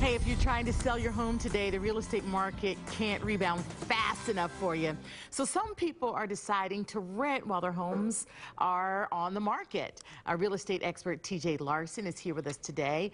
Hey, if you're trying to sell your home today, the real estate market can't rebound fast enough for you. So some people are deciding to rent while their homes are on the market. Our real estate expert, TJ Larson, is here with us today.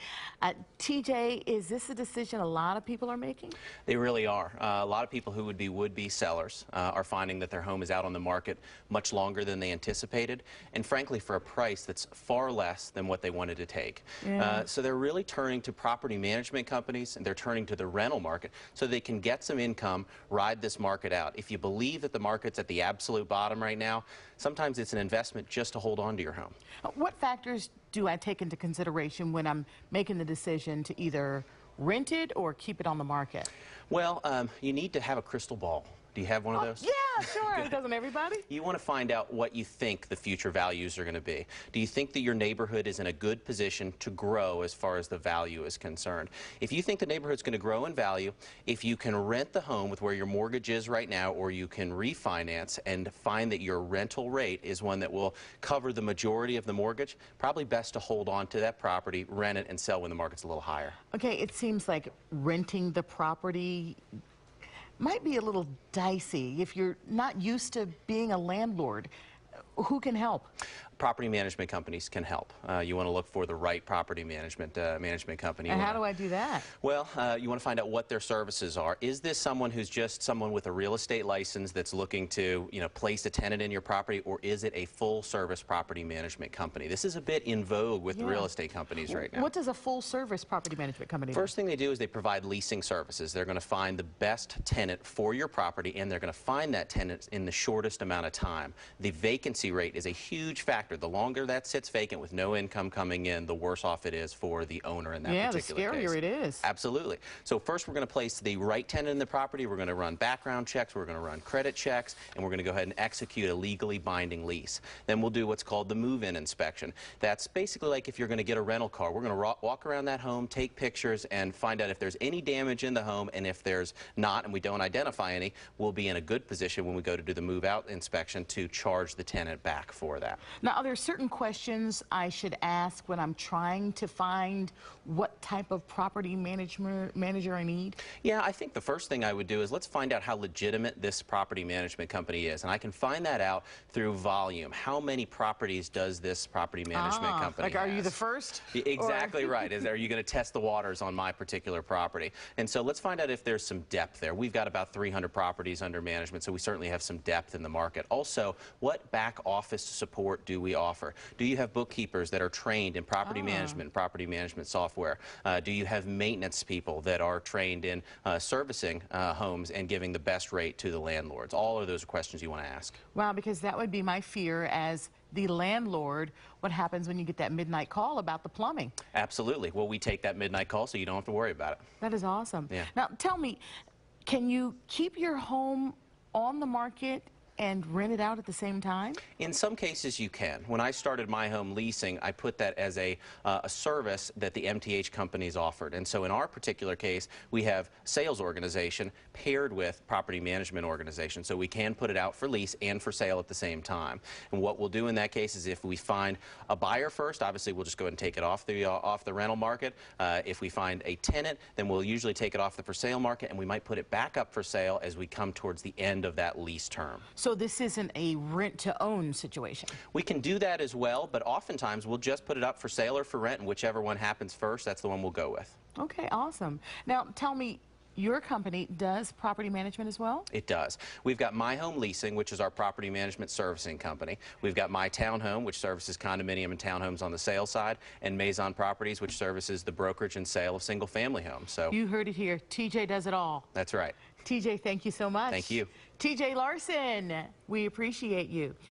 TJ, is this a decision a lot of people are making? They really are. A lot of people who would-be sellers are finding that their home is out on the market much longer than they anticipated, and frankly for a price that's far less than what they wanted to take. So they're really turning to property management companies, and they're turning to the rental market so they can get some income, ride this market out. If you believe that the market's at the absolute bottom right now, sometimes it's an investment just to hold on to your home. What factors do I take into consideration when I'm making the decision to either rent it or keep it on the market? Well, you need to have a crystal ball. Do you have one of those? Yeah, sure. Doesn't everybody? You want to find out what you think the future values are going to be. Do you think that your neighborhood is in a good position to grow as far as the value is concerned? If you think the neighborhood's going to grow in value, if you can rent the home with where your mortgage is right now, or you can refinance and find that your rental rate is one that will cover the majority of the mortgage, probably best to hold on to that property, rent it, and sell when the market's a little higher. Okay, it seems like renting the property might be a little dicey if you're not used to being a landlord. Who can help? Property management companies can help. You want to look for the right property management company. And how do I do that? Well, you want to find out what their services are. Is this someone who's just someone with a real estate license that's looking to, place a tenant in your property, or is it a full-service property management company? This is a bit in vogue with the real estate companies right now. What does a full-service property management company do? First thing they do is they provide leasing services. They're going to find the best tenant for your property, and they're going to find that tenant in the shortest amount of time. The vacancy rate is a huge factor. The longer that sits vacant with no income coming in, the worse off it is for the owner in that particular case. Yeah, the scarier it is. Absolutely. So first we're going to place the right tenant in the property. We're going to run background checks. We're going to run credit checks, and we're going to go ahead and execute a legally binding lease. Then we'll do what's called the move-in inspection. That's basically like if you're going to get a rental car. We're going to walk around that home, take pictures, and find out if there's any damage in the home, and if there's not and we don't identify any, we'll be in a good position when we go to do the move-out inspection to charge the tenant back for that. Now, are there certain questions I should ask when I'm trying to find what type of property manager I need? Yeah, I think the first thing I would do is let's find out how legitimate this property management company is. And I can find that out through volume. How many properties does this property management company have? Are you the first? Exactly right. Are you going to test the waters on my particular property? And so let's find out if there's some depth there. We've got about 300 properties under management, so we certainly have some depth in the market. Also, what back office support do we offer? Do you have bookkeepers that are trained in property management software? Do you have maintenance people that are trained in servicing homes and giving the best rate to the landlords? All of those are questions you want to ask. Wow, because that would be my fear as the landlord. What happens when you get that midnight call about the plumbing? Absolutely. Well, we take that midnight call so you don't have to worry about it. That is awesome. Yeah. Now, tell me, can you keep your home on the market and rent it out at the same time? In some cases you can. When I started my home leasing, I put that as a service that the MTH companies offered. And so in our particular case, we have sales organization paired with property management organization. So we can put it out for lease and for sale at the same time. And what we'll do in that case is if we find a buyer first, obviously we'll just go ahead and take it off the rental market. If we find a tenant, then we'll usually take it off the for sale market, and we might put it back up for sale as we come towards the end of that lease term. So this isn't a rent-to-own situation? We can do that as well, but oftentimes we'll just put it up for sale or for rent, and whichever one happens first, that's the one we'll go with. Okay, awesome. Now, tell me, your company does property management as well? It does. We've got My Home Leasing, which is our property management servicing company. We've got My Townhome, which services condominium and townhomes on the sale side, and Maison Properties, which services the brokerage and sale of single-family homes. So you heard it here. TJ does it all. That's right. TJ, thank you so much. Thank you. TJ Larson, we appreciate you.